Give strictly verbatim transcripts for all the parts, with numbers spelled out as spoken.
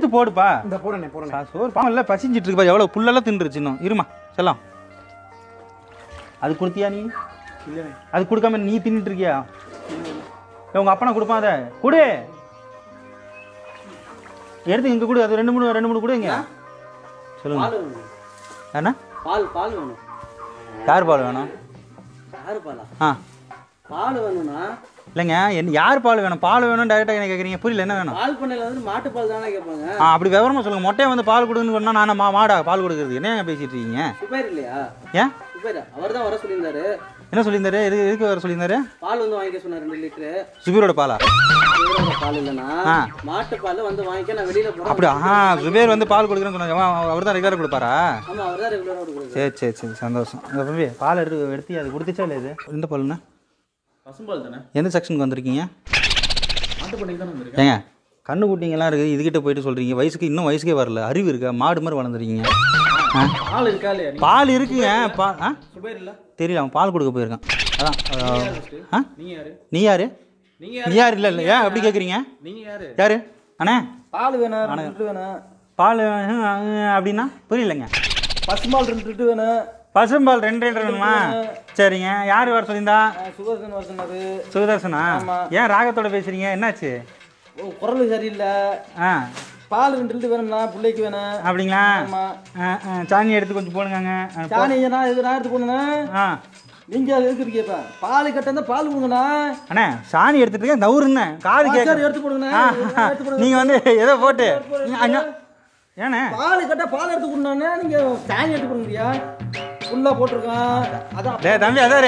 எடுத்து போடுப்பா. இந்த போறேனே போறேனே. சோறு பாவம் இல்ல பசிஞ்சிட்டு இருக்குப்பா. எவ்வளவு புல்லெல்லாம் தின்றுச்சு இன்னும். இருமா செல்லம். அது கொடுத்தியா நீ? இல்லைண்ணே. அது கொடுக்காம நீ தின்னுட்டு இருக்கியா? உங்க அப்பனா கொடுப்பான் அதை கொடு. எடுத்து இங்க கொடு. அது ரெண்டு மூணு ரெண்டு மூணு கொடுங்க. சொல்லுங்க. என்ன பால் பால் வேணும். யார் பால் வேணும்? யாரு பாலா? ஆ பால் வேணும்னா இல்லைங்க என்ன யார் பால் வேணும்? பால் வேணும் டைரெக்டாக என்ன கேட்குறீங்க? புரியல என்ன வேணும்? பால் பண்ணையில் வந்து மாட்டு பால் தானே கேட்பாங்க. ஆ அப்படி விவரமா சொல்லுங்க. மொட்டையை வந்து பால் கொடுக்குன்னு சொன்னா நான் மா மாடா பால் கொடுக்குறது என்ன பேசிட்டு இருக்கீங்க? சுபேர் இல்லையா? ஏன் சுபேர் அவர் தான் வர சொல்லியிருந்தாரு. என்ன சொல்லியிருந்தாரு? எது எதுக்கு வர சொல்லியிருந்தாரு? பால் வந்து வாங்கிக்க சொன்னார் ரெண்டு லிட்டரு. சுபீரோட பாலா? சுபேரோட பால் இல்லைன்னா மாட்டு பால் வந்து வாங்கிக்க நான் வெளியில போறேன். அப்படி ஆ சுபேர் வந்து பால் கொடுக்குறேன்னு சொன்னாங்க. அவர் தான் ரெகுலராக கொடுப்பாரா? ஆமா அவர் தான் ரெகுலராக கொடுக்குறாரு. சரி சரி சரி சந்தோஷம். இந்த தம்பி பால் எடுத்து எடுத்து அது கொடுத்துச்சா இல்லை? இது எந்த பாலுண்ணா? பசும்பால் தானே. எந்த செக்ஷனுக்கு வந்திருக்கீங்க? மாட்டு பண்ணைக்கு தானே வந்திருக்கேன். ஏங்க கண்ணு குட்டிங்கெல்லாம் இருக்குது இதுகிட்ட போயிட்டு சொல்கிறீங்க. வயசுக்கு இன்னும் வயசுக்கே வரல. அறிவு இருக்கா? மாடு மாதிரி வளர்ந்துருக்கீங்க. பால் இருக்கா இல்லையா? பால் இருக்குங்க. பா ஆ சுபேர் இல்ல தெரியல. அவன் பால் கொடுக்க போயிருக்கான். அதான் ஆ நீங்க யாரு? நீ யாரு? நீங்க நீ யார்? இல்லை இல்லை ஏன் அப்படி கேட்குறீங்க? நீங்க யாரு? யாரு அண்ணே? பால் வேணும் ரெண்டு லிட்டர் வேணும். பால் அப்படின்னா புரியலைங்க. பசும்பால் ரெண்டு லிட்டர் வேணும். பசும்பால் ரெண்டு லிட்டர் வேணுமா? சரிங்க. யார் வர சொல்லியிருந்தா? சுகர்சன் வர சொன்னாரு. சுகதர்சனா? ஏன் ராகத்தோட பேசுறீங்க? என்னாச்சு? குரல் சரியில்லை. ஆ பால் ரெண்டு லிட்டர் வேணும்னா பிள்ளைக்கு வேணும். அப்படிங்களா? சாணி எடுத்து கொஞ்சம் போடுங்க. சாணி நான் இது நான் எடுத்து போடுங்க. ஆ நீங்க எதுக்கு இருக்கீங்க? பால் கட்டா பால் கொடுங்கண்ணா. அண்ணே சாணி எடுத்துட்டு இருக்க நவுருன்னு காது கேட்க எடுத்து போடுங்கண்ணா. நீங்க வந்து ஏதோ போட்டு ஏண்ணே பால் கட்டா பால் எடுத்து கொடுங்கண்ணா. நீங்க சாணி எடுத்து கொடுங்கறியா? ஃபுல்லா போட்டிருக்கான். அதான் டேய் தம்பி அதாரு.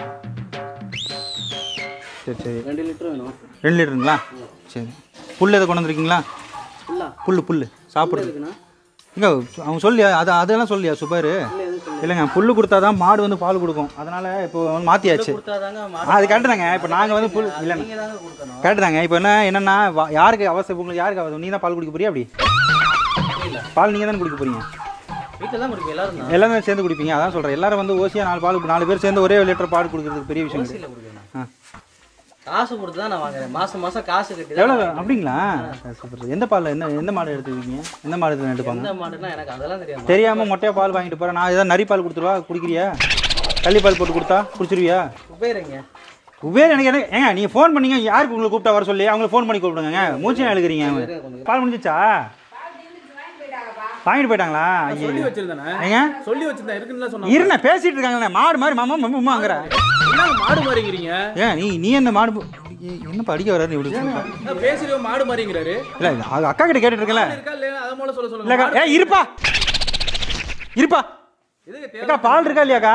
சரி சரி ரெண்டு லிட்டர் வேணும். ரெண்டு லிட்டருங்களா? சரி. புல் எதை கொண்டு வந்துருக்கீங்களா? புல் புல் சாப்பிட்றதுக்குண்ணா. இங்கே அவங்க சொல்லியா அது அதெல்லாம் சொல்லியா சுபர்? இல்லைங்க புல் கொடுத்தா தான் மாடு வந்து பால் கொடுக்கும். அதனால் இப்போ மாற்றியாச்சு. அது கரெக்டு தாங்க. இப்போ நாங்கள் வந்து புல் இல்லைங்க கரெக்டு தாங்க. இப்போ என்ன என்னென்னா யாருக்கு அவசியம்? உங்களுக்கு யாருக்கு அவசியம்? நீ தான் பால் குடிக்க போறியா? அப்படி பால் நீங்கள் தானே குடிக்க போறீங்க? வீட்டில் தான் குடிப்பீங்க எல்லாரும்? எல்லாமே சேர்ந்து குடிப்பீங்க. அதான் சொல்கிறேன். எல்லாரும் வந்து ஓசியாக நாலு பால் நாலு பேர் சேர்ந்து ஒரே லிட்டர் பால் கொடுக்குறதுக்கு பெரிய விஷயம் இல்லை. ஆ காசு கொடுத்து தான் நான் வாங்குறேன். மாதம் மாதம் காசு கட்டி. எவ்வளோ? அப்படிங்களா? சூப்பர். எந்த பால் என்ன எந்த மாடு எடுத்துருக்கீங்க? எந்த மாடு எடுத்துப்பாங்க? எந்த மாடுனா எனக்கு அதெல்லாம் தெரியாது. தெரியாமல் மொட்டையாக பால் வாங்கிட்டு போகிறேன். நான் ஏதாவது நரி பால் கொடுத்துருவா குடிக்கிறியா? கள்ளி பால் போட்டு கொடுத்தா குடிச்சிருவியா? உபேருங்க உபேர் எனக்கு என்ன ஏங்க நீங்கள் ஃபோன் பண்ணீங்க. யாருக்கு உங்களை கூப்பிட்டா வர சொல்லி அவங்களை ஃபோன் பண்ணி கூப்பிடுங்க. மூச்சு எழுக்கிறீங்க. பால் முடிஞ்சிச்சா? வாங்கிட்டு போயிட்டாங்களா? சொல்லி வச்சிருந்தானே. ஏங்க சொல்லி வச்சிருந்தேன் இருக்குன்னு சொன்னாங்க. இருண்ணே பேசிட்டு இருக்காங்களே மாடு மாதிரி மாமா மம்மாங்கிற. என்ன மாடு மாதிரிங்கிறீங்க? ஏன் நீ நீ என்ன மாடு என்ன படிக்க வர்றாரு இப்படி பேசுறீங்க? மாடு மாதிரிங்கிறாரு. இல்லை அக்கா கிட்ட கேட்டுட்டு இருக்கல. இருக்கா இல்லையா அதை மூலம் சொல்ல சொல்லுங்க. இல்லக்கா ஏ இருப்பா இருப்பா. அக்கா பால் இருக்கா இல்லையாக்கா?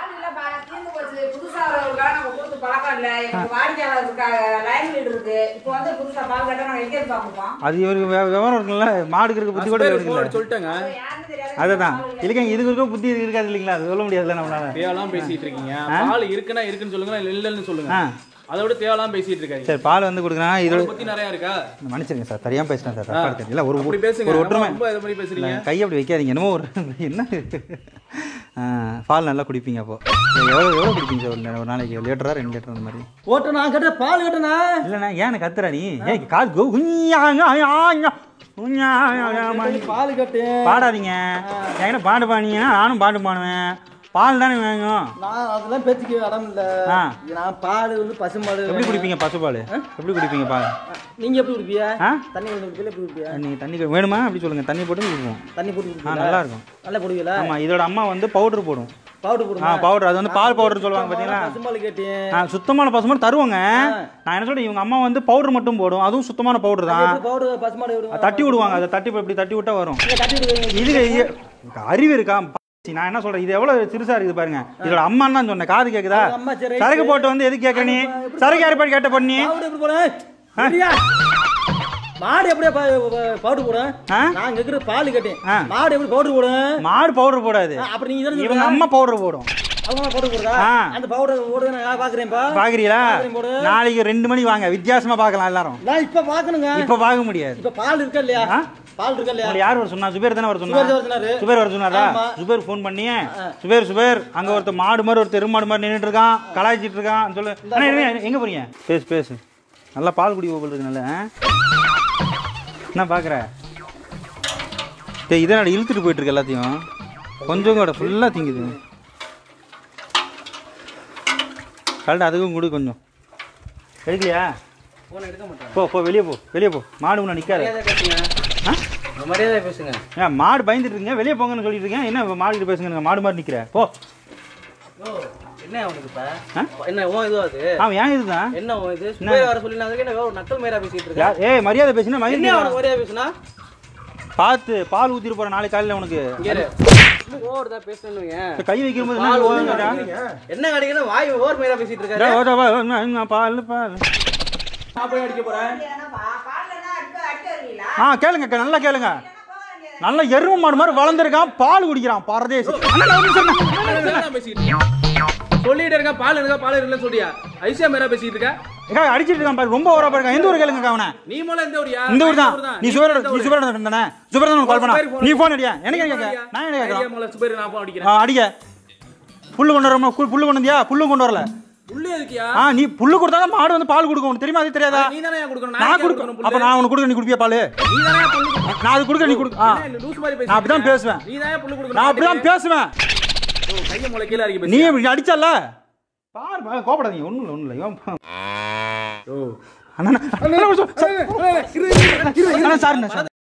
அது இவருக்கு விவரம் இருக்குல்ல. மாடுக்கு இருக்க புத்தி கூட சொல்லிட்டேங்க. அதுதான் இல்லைங்க. இதுக்கு இருக்க புத்தி இருக்காது இல்லைங்களா? அது சொல்ல முடியாதுல்ல நம்மளால. தேவலாம் பேசிட்டு இருக்கீங்க. பால் இருக்குன்னா இருக்குன்னு சொல்லுங்க, இல்லைன்னு சொல்லுங்க. அதை விட தேவலாம் பேசிட்டு இருக்காங்க. சரி பால் வந்து கொடுக்குறேன். இதோட பத்தி நிறைய இருக்கா? மன்னிச்சிருங்க சார். தெரியாம பேசுறேன் சார். தப்பா எடுத்துக்கல. ஒரு அப்படி பேசுங்க. ஒரு ஒற்றுமை ரொம்ப இத மாதிரி பேசுறீங்க. கை அப்படி வைக்காதீங்க. என்னமோ ஒரு என்ன பால் நல்லா குடிப்பீங்க. அப்போ எவ்வளோ எவ்வளோ குடிப்பீங்க சார் ஒரு நாளைக்கு? லிட்டரா ரெண்டு லிட்டர் அந்த மாதிரி? ஓட்ட நான் கேட்ட பால் கேட்டனா இல்லைண்ணா. ஏன் கத்துற நீ? ஏன் கால் பால் கட்டு பாடாதீங்க. என்கிட்ட பாட்டு பாடினீங்கன்னா நானும் பாட்டு பாடுவேன். பால் தானே வேணும். நான் அதெல்லாம் பேச்சுக்கு இடம் இல்லை. நான் பால் வந்து பசும்பால். எப்படி குடிப்பீங்க பசுபால்? எப்படி குடிப்பீங்க பால்? நீங்க எப்படி குடிப்பீங்க? தண்ணி எப்படி குடிப்பீங்க? நீங்க தண்ணி வேணுமா அப்படி சொல்லுங்க. தண்ணி போட்டு குடிப்போம். தண்ணி போட்டு ஆ நல்லா இருக்கும். நல்லா போடுவீங்களா? ஆமா இதோட அம்மா வந்து பவுடர் போடும். பவுடர் போடும். ஆ பவுடர். அது வந்து பால் பவுடர் சொல்லுவாங்க பாத்தீங்களா? பசும்பால் கேட்டேன். ஆ சுத்தமான பசுமாடு தருவாங்க. நான் என்ன சொல்றேன் இவங்க அம்மா வந்து பவுடர் மட்டும் போடும். அதுவும் சுத்தமான பவுடர் தான். பவுடர் பசுமாடு தட்டி விடுவாங்க. அதை தட்டி இப்படி தட்டி விட்டா வரும். இது அறிவு இருக்கா? நான் என்ன சொல்றேன் இது எவ்வளவு சிறுசா இருக்குது பாருங்க. இதோட அம்மான்னு தான் சொன்னேன். காது கேக்குதா? சரக்கு போட்டு வந்து எதுக்கு கேட்க நீ? சரக்கு யாரு பாட்டு கேட்ட பண்ணி மாடு எப்படியா பவுடர் போட? நான் கேக்குற பால் கேட்டேன். மாடு எப்படி பவுடர் போட? மாடு பவுடர் போடாது. அப்ப நீங்க இவங்க அம்மா பவுடர் போடும். அவங்க பவுடர் போடுதா? அந்த பவுடர் போடுறது நான் பாக்குறேன்ப்பா. பாக்குறீங்களா? நாளைக்கு ரெண்டு மணி வாங்க. வித்தியாசமா பார்க்கலாம் எல்லாரும். நான் இப்ப பாக்கணுங்க. இப்ப பார்க்க முடியாது. இப்ப பால் இருக்கா இல்லையா? பால் இருக்கா இல்லையா? யார் வர சொன்னா? சுபேர் தானே வர சொன்னாரு. சுபேர் வர சொன்னாரா? சுபேர் ஃபோன் பண்ணி சுபேர் சுபேர் அங்க ஒருத்தர் மாடு மாதிரி ஒருத்தர் எருமாடு மாதிரி நின்றுட்டு இருக்கான், கலாய்ச்சிட்டு இருக்கான் சொல்லு. எங்க போறீங்க? பேசு பேசு. நல்லா பால் குடி போல் இருக்கு. நல்ல என்ன பாக்குற? சரி இதை நான் இழுத்துட்டு போயிட்டு இருக்கு எல்லாத்தையும் கொஞ்சம் கூட ஃபுல்லாக திங்குது கரெக்டாக அதுக்கும் கொடு கொஞ்சம் எடுக்கலையா ஃபோன் எடுக்க மாட்டேன் போ போ வெளியே போ வெளியே போ மாடு ஒன்று நிற்காது ஆ மரியாதை பேசுங்க ஏன் மாடு பயந்துட்டு இருக்கீங்க வெளியே போங்கன்னு சொல்லிட்டு இருக்கேன் என்ன மாடு பேசுங்க மாடு மாதிரி நிற்கிற போ என்ன அவனுக்கு இப்ப என்ன ஓ இது அது அவன் ஏன் இதுதான் என்ன ஓ இது சுபேர் வர சொல்லி நான் என்ன ஒரு நக்கல் மேரா பேசிட்டு இருக்கேன் ஏய் மரியாதை பேசினா என்ன மரியாதை அவனுக்கு மரியாதை பேசுனா பார்த்து பால் ஊத்திட்டு போற நாளைக்கு காலையில உனக்கு ஓவர் தான் பேசணுங்க கை வைக்கும்போது என்ன கிடைக்குது வாய் ஓவர் மேரா பேசிட்டு இருக்காரு பால் பால் நான் போய் அடிக்க போறேன் ஆ கேளுங்க நல்லா கேளுங்க நல்ல எரும மாடு மாதிரி வளர்ந்துருக்கான் பால் குடிக்கிறான் பரதேசி சொல்லிட்டு இருக்க பால் இருக்கா பால் இருக்குன்னு சொல்லியா ஐசியா மேரா பேசிட்டு இருக்க அடிச்சிட்டு இருக்கான் பாரு ரொம்ப ஓவரா பாருங்க எந்த ஊர் கேளுங்க அவனை நீ மூல எந்த ஊரியா இந்த ஊர் தான் நீ சுபர் நீ சுபர் தானே சுபர் தான் கால் பண்ணா நீ போன் அடியா எனக்கு கேக்க நான் என்ன கேக்குறேன் மூல சுபர் நான் போன் அடிக்கிறேன் அடிக்க புல்லு கொண்டு வரமா புல்லு கொண்டு வந்தியா புல்லு கொண்டு வரல புல்லு எதுக்கியா ஆ நீ புல்லு கொடுத்தா தான் மாடு வந்து பால் கொடுக்கும் உனக்கு தெரியுமா அது தெரியாதா நீ தானே கொடுக்கணும் நான் கொடுக்கணும் அப்ப நான் உனக்கு கொடுக்க நீ குடிப்பியா பால் நீ தானே புல்லு நான் அது கொடுக்க நீ குடு ஆ லூஸ் மாதிரி பேசி நான் அப்படிதான் பேசுவேன் நீ தானே புல்லு கொடுக்கணும் நான் அப்படிதான் பேசுவேன் கைய மூல கீழ இறக்கி பேசு நீ இப்படி அடிச்சல்ல பாரு கோபப்படாதீங்க ஒண்ணும் இல்ல ஒண்ணும் இல்ல ஓ அண்ணா அண்ணா சார்